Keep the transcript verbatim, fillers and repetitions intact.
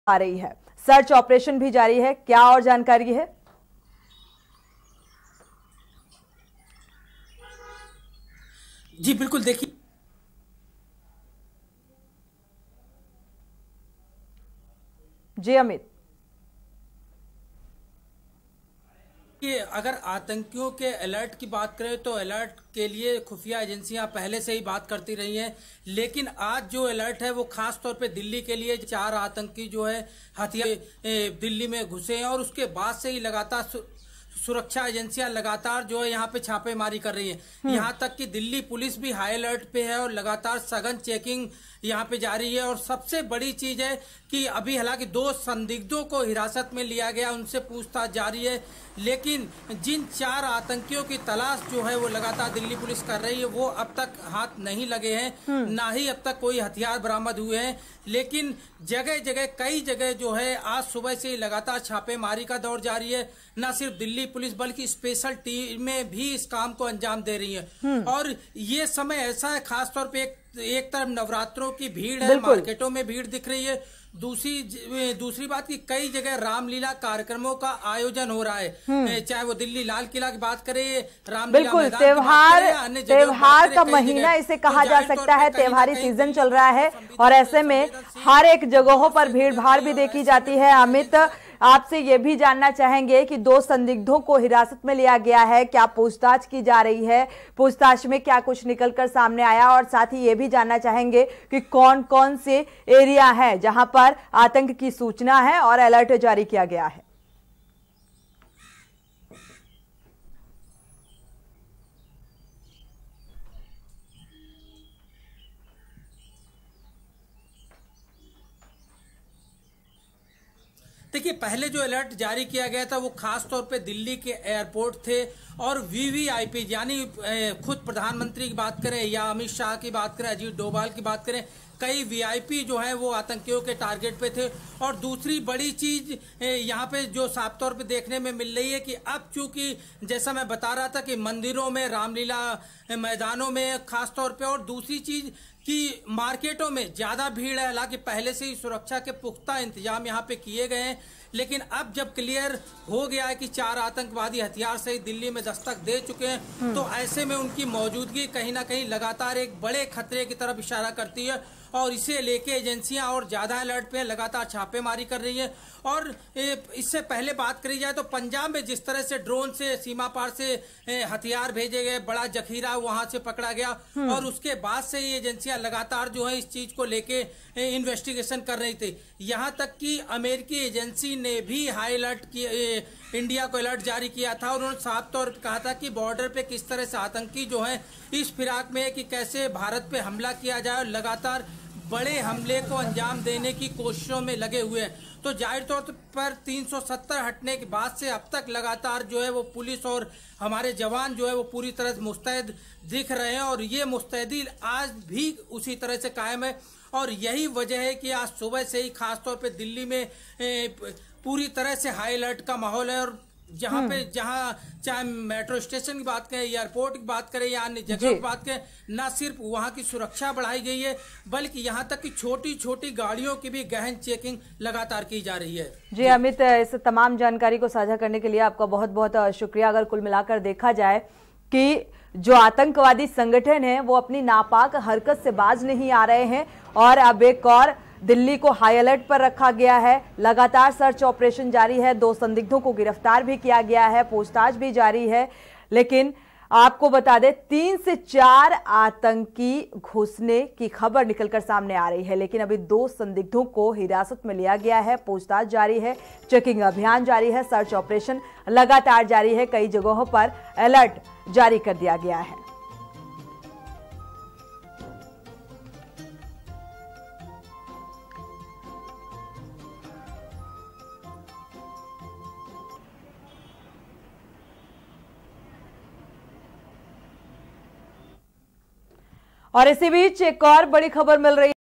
आ रही है, search operation भी जारी है, क्या और जानकारी है? जी बिल्कुल, देखिए जी अमित। कि अगर आतंकियों के अलर्ट की बात करें तो अलर्ट के लिए खुफिया एजेंसियां पहले से ही बात करती रही हैं, लेकिन आज जो अलर्ट है वो खास तौर पे दिल्ली के लिए। चार आतंकी जो है हथियार दिल्ली में घुसे हैं और उसके बाद से ही लगातार सु, सुरक्षा एजेंसियां लगातार जो है यहाँ पे छापेमारी कर रही हैं। यहाँ तक कि दिल्ली पुलिस भी हाई अलर्ट पे है और लगातार सघन चेकिंग यहाँ पे जारी है। और सबसे बड़ी चीज है कि अभी हालांकि दो संदिग्धों को हिरासत में लिया गया, उनसे पूछताछ जारी है, लेकिन जिन चार आतंकियों की तलाश जो है वो लगातार दिल्ली पुलिस कर रही है, वो अब तक हाथ नहीं लगे हैं, ना ही अब तक कोई हथियार बरामद हुए हैं। लेकिन जगह जगह कई जगह जो है आज सुबह से लगातार छापेमारी का दौर जारी है। न सिर्फ दिल्ली पुलिस बल्कि स्पेशल टीमें भी इस काम को अंजाम दे रही है। और ये समय ऐसा है, खासतौर पे एक एक तरफ नवरात्रों की भीड़ है, मार्केटों में भीड़ दिख रही है, दूसरी दूसरी बात की कई जगह रामलीला कार्यक्रमों का आयोजन हो रहा है, चाहे वो दिल्ली लाल किला की बात करें, रामलीला मैदान त्योहार त्योहार का महीना इसे कहा जा सकता है, त्योहारी सीजन चल रहा है और ऐसे में हर एक जगहों पर भीड़ भाड़ भी देखी जाती है। अमित, आपसे ये भी जानना चाहेंगे कि दो संदिग्धों को हिरासत में लिया गया है, क्या पूछताछ की जा रही है, पूछताछ में क्या कुछ निकलकर सामने आया, और साथ ही ये भी जानना चाहेंगे कि कौन कौन से एरिया है जहां पर आतंक की सूचना है और अलर्ट जारी किया गया है? देखिए, पहले जो अलर्ट जारी किया गया था वो खास तौर पे दिल्ली के एयरपोर्ट थे और वीवीआईपी यानी खुद प्रधानमंत्री की बात करें या अमित शाह की बात करें, अजीत डोभाल की बात करें, कई वीआईपी जो है वो आतंकियों के टारगेट पे थे। और दूसरी बड़ी चीज यहाँ पे जो साफ तौर पे देखने में मिल रही है कि अब चूंकि जैसा मैं बता रहा था कि मंदिरों में, रामलीला मैदानों में खास तौर पे, और दूसरी चीज कि मार्केटों में ज्यादा भीड़ है। हालांकि पहले से ही सुरक्षा के पुख्ता इंतजाम यहाँ पे किए गए हैं, लेकिन अब जब क्लियर हो गया है कि चार आतंकवादी हथियार सहित दिल्ली में दस्तक दे चुके हैं, तो ऐसे में उनकी मौजूदगी कहीं ना कहीं लगातार एक बड़े खतरे की तरफ इशारा करती है और इसे लेके एजेंसियां और ज्यादा अलर्ट पे लगातार छापेमारी कर रही है। और इससे पहले बात करी जाए तो पंजाब में जिस तरह से ड्रोन से सीमा पार से हथियार भेजे गए, बड़ा जखीरा वहां से पकड़ा गया और उसके बाद से ये एजेंसियां लगातार जो है इस चीज को लेके इन्वेस्टिगेशन कर रही थी। यहां तक कि अमेरिकी एजेंसी ने भी हाई अलर्ट किया, इंडिया को अलर्ट जारी किया था और उन्होंने साफ तौर पर कहा था कि बॉर्डर पे किस तरह से आतंकी जो है इस फिराक में है कि कैसे भारत पे हमला किया जाए और लगातार बड़े हमले को अंजाम देने की कोशिशों में लगे हुए हैं। तो जाहिर तौर पर तीन सौ सत्तर हटने के बाद से अब तक लगातार जो है वो पुलिस और हमारे जवान जो है वो पूरी तरह से मुस्तैद दिख रहे हैं और ये मुस्तैदी आज भी उसी तरह से कायम है। और यही वजह है कि आज सुबह से ही खासतौर पे दिल्ली में पूरी तरह से हाई अलर्ट का माहौल है। और जहाँ पे जहाँ चाहे मेट्रो स्टेशन की बात करें, एयरपोर्ट की बात करें या अन्य जगह की बात करें, न सिर्फ वहाँ की सुरक्षा बढ़ाई गई है बल्कि यहाँ तक कि छोटी छोटी गाड़ियों की भी गहन चेकिंग लगातार की जा रही है। जी, जी अमित, इस तमाम जानकारी को साझा करने के लिए आपका बहुत बहुत शुक्रिया। अगर कुल मिलाकर देखा जाए कि जो आतंकवादी संगठन है वो अपनी नापाक हरकत से बाज नहीं आ रहे हैं और अब एक और दिल्ली को हाई अलर्ट पर रखा गया है। लगातार सर्च ऑपरेशन जारी है, दो संदिग्धों को गिरफ्तार भी किया गया है, पूछताछ भी जारी है। लेकिन आपको बता दें, तीन से चार आतंकी घुसने की खबर निकलकर सामने आ रही है, लेकिन अभी दो संदिग्धों को हिरासत में लिया गया है, पूछताछ जारी है, चेकिंग अभियान जारी है, सर्च ऑपरेशन लगातार जारी है, कई जगहों पर अलर्ट जारी कर दिया गया है। और इसी बीच एक और बड़ी खबर मिल रही है।